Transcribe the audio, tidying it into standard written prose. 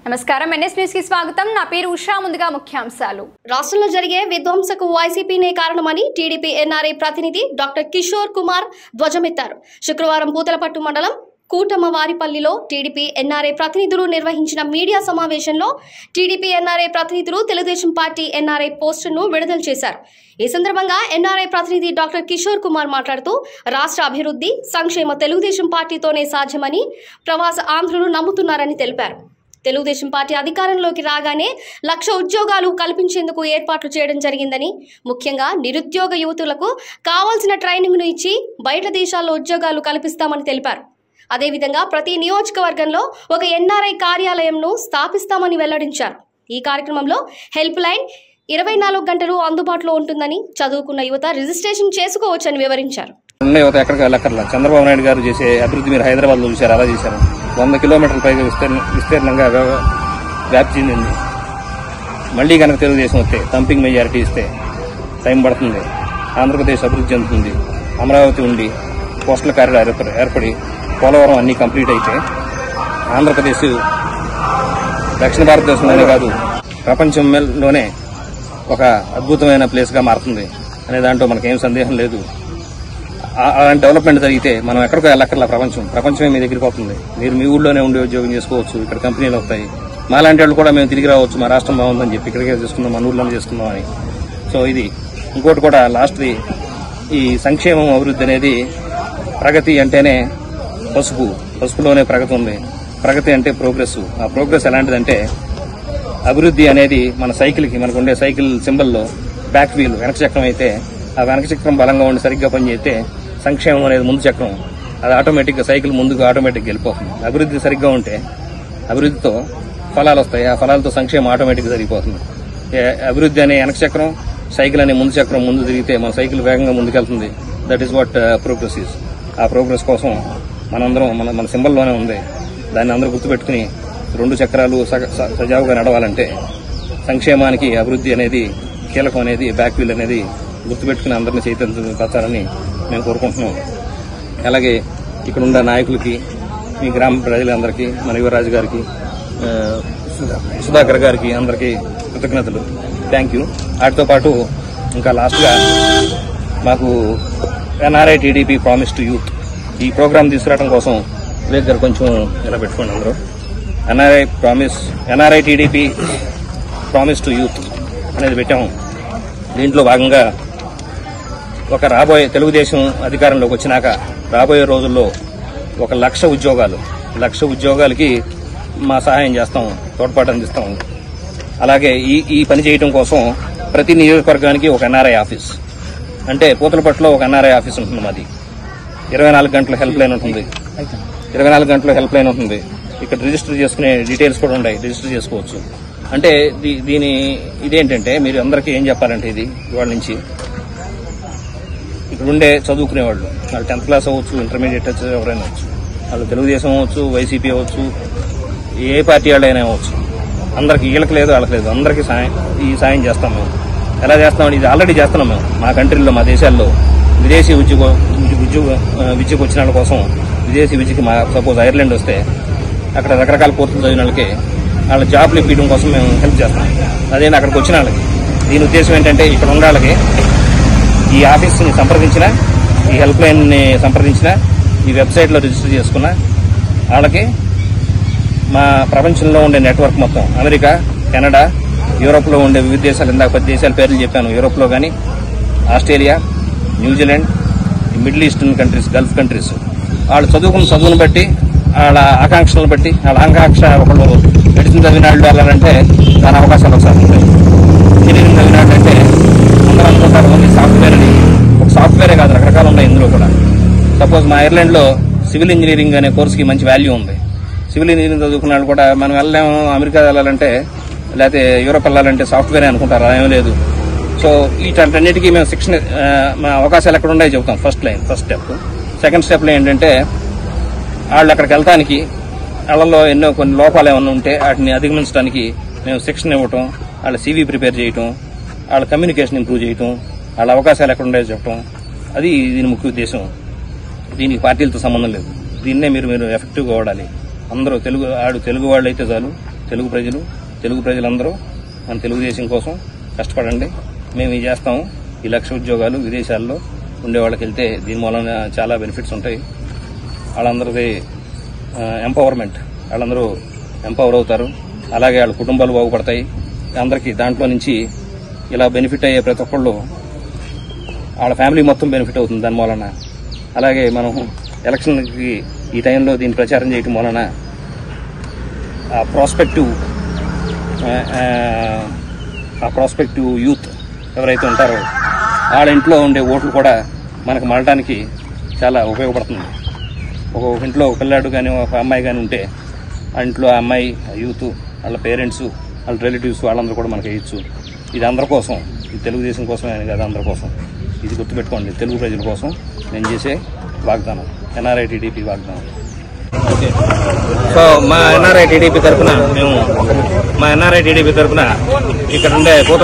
నమస్కారం NS news కి స్వాగతం నా పేరు ఉషా ముందుగా ముఖ్యాంశాలు రాష్ట్రంలో జరిగే విధ్వంసకు వైసీపీనే కారణమని టీడీపీ ఎన్ఆర్ఐ ప్రతినిధి డాక్టర్ కిషోర్ కుమార్ ధ్వజమెత్తారు. శుక్రవారం పూతలపట్టు మండలం కూటమవారిపల్లిలో టీడీపీ ఎన్ఆర్ఐ ప్రతినిధులు నిర్వహించిన మీడియా సమావేశంలో టీడీపీ ఎన్ఆర్ఐ ప్రతినిధులు తెలుగుదేశం పార్టీ ఎన్ఆర్ఐ పోస్టర్ను విడుదల చేశారు. ఈ సందర్భంగా ఎన్ఆర్ఐ ప్రతినిధి డాక్టర్ కిషోర్ కుమార్ మాట్లాడుతూ రాష్ట్ర అభివృద్ధి సంక్షేమ తెలుగుదేశం పార్టీతోనే సాధ్యమని ప్రవాస ఆంధ్రులు నమ్ముతున్నారని తెలిపారు. తెలుగుదేశం పార్టీ అధికారంలోకి రాగానే 1,00,000 ఉద్యోగాలు కల్పించేందుకు ఏర్పాట్లు చేయడం జరిగిందని, ముఖ్యంగా నిరుద్యోగ యువతులకు కావాల్సిన ట్రైనింగ్ను ఇచ్చి బయట దేశాల్లో ఉద్యోగాలు కల్పిస్తామని తెలిపారు. అదేవిధంగా ప్రతి నియోజకవర్గంలో ఒక ఎన్ఆర్ఐ కార్యాలయంను స్థాపిస్తామని వెల్లడించారు. ఈ కార్యక్రమంలో హెల్ప్ లైన్ 24 గంటలు అందుబాటులో ఉంటుందని, చదువుకున్న యువత రిజిస్ట్రేషన్ చేసుకోవచ్చని వివరించారు. చంద్రబాబు నాయుడు గారు చేసే అభివృద్ధి మీరు హైదరాబాద్ లో చూశారు, అలా చేశారు. 100 కిలోమీటర్ల పైగా విస్తీర్ణంగా వ్యాప్తి చెందింది. మళ్లీ కనుక తెలుగుదేశం వస్తే థంపింగ్ మెజారిటీ ఇస్తే టైం పడుతుంది. ఆంధ్రప్రదేశ్ అభివృద్ధి చెందుతుంది. అమరావతి ఉండి కోస్టల్ కారిడార్ ఏర్పడి పోలవరం అన్ని కంప్లీట్ అయితే ఆంధ్రప్రదేశ్ దక్షిణ భారతదేశంలోనే కాదు ప్రపంచంలోనే ఒక అద్భుతమైన ప్లేస్ గా మారుతుంది అనే దాంట్లో మనకేం సందేహం లేదు. అలాంటి డెవలప్మెంట్ జరిగితే మనం ఎక్కడికో వెళ్ళక్కర్లా, ప్రపంచమే మీ దగ్గరికి వస్తుంది. మీరు మీ ఊళ్ళోనే ఉండి ఉద్యోగం చేసుకోవచ్చు, ఇక్కడ కంపెనీలు వస్తాయి. మాలాంటి వాళ్ళు కూడా మేము తిరిగి రావచ్చు, మా రాష్ట్రం బాగుందని చెప్పి ఇక్కడికే చేసుకుందాం, మన ఊళ్ళోనే చేసుకుందాం అని. సో ఇది ఇంకోటి కూడా లాస్ట్ది, ఈ సంక్షేమం అభివృద్ధి అనేది ప్రగతి అంటేనే పసుపులోనే ప్రగతి ఉంది. ప్రగతి అంటే ప్రోగ్రెస్. ఆ ప్రోగ్రెస్ ఎలాంటిదంటే అభివృద్ధి అనేది మన సైకిల్కి, మనకు ఉండే సైకిల్ సింబల్లో బ్యాక్ వీల్ వెనక చక్రం అయితే, ఆ వెనక చక్రం బలంగా ఉండి సరిగ్గా పనిచేస్తే సంక్షేమం అనేది ముందు చక్రం, అది ఆటోమేటిక్గా సైకిల్ ముందుకు ఆటోమేటిక్గా వెళ్ళిపోతుంది. అభివృద్ధి సరిగ్గా ఉంటే అభివృద్ధితో ఫలాలు వస్తాయి, ఆ ఫలాలతో సంక్షేమం ఆటోమేటిక్గా జరిగిపోతుంది. అభివృద్ధి అనే వెనక చక్రం, సైకిల్ అనే ముందు చక్రం ముందు తిరిగితే మన సైకిల్ వేగంగా ముందుకెళ్తుంది. That is what progress is. ఆ ప్రోగ్రెస్ కోసం మనందరం మన సింబల్లోనే ఉంది. దాన్ని అందరూ గుర్తుపెట్టుకుని 2 చక్రాలు సజావుగా నడవాలంటే సంక్షేమానికి అభివృద్ధి అనేది కీలకం అనేది, బ్యాక్ వీల్ అనేది గుర్తుపెట్టుకుని అందరినీ చైతన్యపరచాలని మేము కోరుకుంటున్నాం. అలాగే ఇక్కడ ఉన్న నాయకులకి, మీ గ్రామ ప్రజలందరికీ, మన యువరాజు గారికి, సుధాకర్ గారికి అందరికీ కృతజ్ఞతలు. Thank you. వాటితో పాటు ఇంకా లాస్ట్గా మాకు NRI TDP promise to youth ఈ ప్రోగ్రామ్ తీసుకురావడం కోసం వివేక్ గారు కొంచెం ఇలా పెట్టుకోండి. అందరూ NRI TDP promise to youth అనేది పెట్టాము. దీంట్లో భాగంగా ఒక రాబోయే తెలుగుదేశం అధికారంలోకి వచ్చినాక రాబోయే రోజుల్లో 1,00,000 ఉద్యోగాలకి మా సహాయం చేస్తాం, తోడ్పాటు అందిస్తాం. అలాగే ఈ పని చేయడం కోసం ప్రతి నియోజకవర్గానికి ఒక ఎన్ఆర్ఐ ఆఫీస్, అంటే పూతలపట్టులో ఒక ఎన్ఆర్ఐ ఆఫీస్ ఉంటుంది. మాది 24 గంటల హెల్ప్ లైన్ ఉంటుంది. 24 గంటల హెల్ప్ లైన్ ఉంటుంది. ఇక్కడ రిజిస్టర్ చేసుకునే డీటెయిల్స్ కూడా ఉన్నాయి, రిజిస్టర్ చేసుకోవచ్చు. అంటే ఇదేంటంటే మీరు అందరికీ ఏం చెప్పాలంటే, ఇది ఇవాళ నుంచి ఇక్కడ ఉండే చదువుకునే వాళ్ళు 10th క్లాస్ అవ్వచ్చు, ఇంటర్మీడియట్ ఎవరైనా అవ్వచ్చు, వాళ్ళు తెలుగుదేశం అవ్వచ్చు, వైసీపీ అవ్వచ్చు, ఏ పార్టీ వాళ్ళైనా అవ్వచ్చు, అందరికి వీళ్ళకి లేదు వాళ్ళకి లేదు, అందరికీ ఈ సాయం చేస్తాం. మేము ఎలా చేస్తామంటే ఇది ఆల్రెడీ చేస్తున్నాం. మేము మా కంట్రీలో, మా దేశాల్లో విదేశీ విద్యకు వచ్చిన వాళ్ళ కోసం, విదేశీ విద్యకి సపోజ్ ఐర్లాండ్ వస్తే అక్కడ రకరకాల కోర్సులు చదివిన వాళ్ళకి వాళ్ళ జాబ్లు ఇప్పించడం కోసం మేము హెల్ప్ చేస్తాం. అదే అక్కడికి వచ్చిన వాళ్ళకి దీని ఉద్దేశం ఏంటంటే, ఇక్కడ ఉన్న వాళ్ళకి ఈ ఆఫీస్ని సంప్రదించిన, ఈ హెల్ప్ లైన్ని సంప్రదించిన, ఈ వెబ్సైట్లో రిజిస్టర్ చేసుకున్న వాళ్ళకి మా ప్రపంచంలో ఉండే నెట్వర్క్ మొత్తం అమెరికా, కెనడా, యూరోప్లో ఉండే వివిధ దేశాలు, ఇందాక 10 దేశాల పేర్లు చెప్పాను. యూరోప్లో కానీ, Australia, New Zealand, middle eastern countries, gulf countries, వాళ్ళు చదువుకున్న చదువును బట్టి, వాళ్ళ ఆకాంక్షలను బట్టి, వాళ్ళ ఆకాంక్ష ఒకళ్ళు మెడిసిన్ చదివిన వాళ్ళు వెళ్ళాలంటే దాని అవకాశాలు ఒకసారి ఉంటాయి. ఇంజనీరింగ్ చదివిన వాళ్ళంటే అందరూ అనుకుంటారు ఓన్లీ సాఫ్ట్వేర్ అని. ఒక సాఫ్ట్వేరే కాదు, రకరకాలు ఉన్నాయి ఇందులో కూడా. సపోజ్ మా ఐర్లాండ్లో సివిల్ ఇంజనీరింగ్ అనే కోర్సుకి మంచి వాల్యూ ఉంది. సివిల్ ఇంజనీరింగ్ చదువుకున్న వాళ్ళు కూడా మనం వెళ్ళలేము, అమెరికా వెళ్ళాలంటే లేకపోతే యూరోప్ వెళ్ళాలంటే సాఫ్ట్వేరే అనుకుంటారు, అలా ఏమీ లేదు. సో వీటన్నిటికీ మేము శిక్షణ, మా అవకాశాలు ఎక్కడ ఉన్నాయో చెబుతాం. First step. సెకండ్ స్టెప్లో ఏంటంటే వాళ్ళు అక్కడికి వెళ్తానికి వాళ్ళలో కొన్ని లోపాలు ఏమన్నా ఉంటే వాటిని అధిగమించడానికి మేము శిక్షణ ఇవ్వటం, వాళ్ళ CV ప్రిపేర్ చేయటం, వాళ్ళ కమ్యూనికేషన్ ఇంప్రూవ్ చేయటం, వాళ్ళ అవకాశాలు ఎక్కడ ఉన్నాయో చెప్పడం, అది దీని ముఖ్య ఉద్దేశం. దీనికి పార్టీలతో సంబంధం లేదు. దీన్నే మీరు ఎఫెక్టివ్గా వాడాలి. అందరూ తెలుగు వాళ్ళు అయితే చాలు, తెలుగు ప్రజలందరూ మన తెలుగుదేశం కోసం కష్టపడండి. మేము ఇది చేస్తాము. ఈ 1,00,000 ఉద్యోగాలు విదేశాల్లో ఉండే వాళ్ళకి వెళ్తే దీని మూలన చాలా బెనిఫిట్స్ ఉంటాయి. వాళ్ళందరిది ఎంపవర్మెంట్, వాళ్ళందరూ ఎంపవర్ అవుతారు. అలాగే వాళ్ళ కుటుంబాలు బాగుపడతాయి. అందరికీ దాంట్లో నుంచి ఇలా బెనిఫిట్ అయ్యే ప్రతి ఒక్కళ్ళు వాళ్ళ ఫ్యామిలీ మొత్తం బెనిఫిట్ అవుతుంది దాని మూలన. అలాగే మనం ఎలక్షన్కి ఈ టైంలో దీన్ని ప్రచారం చేయటం వలన ప్రాస్పెక్టివ్ యూత్ ఎవరైతే ఉంటారో వాళ్ళ ఇంట్లో ఉండే ఓట్లు కూడా మనకు మళ్ళటానికి చాలా ఉపయోగపడుతుంది. ఒక ఇంట్లో ఒక పిల్లాడు కానీ ఒక అమ్మాయి కానీ ఉంటే ఆ ఇంట్లో ఆ అమ్మాయి యూత్ వాళ్ళ పేరెంట్స్ వాళ్ళ రిలేటివ్స్ వాళ్ళందరూ కూడా మనకు వేయచ్చు. ఇది అందరి కోసం, ఇది తెలుగుదేశం కోసమే అని కాదు, అందరి కోసం. ఇది గుర్తుపెట్టుకోండి, తెలుగు ప్రజల కోసం నేను చేసే వాగ్దానం, ఎన్ఆర్ఐ టీడీపీ వాగ్దానం. ఓకే, సో మా ఎన్ఆర్ఐ టీడీపీ తరఫున ఇక్కడ ఉండే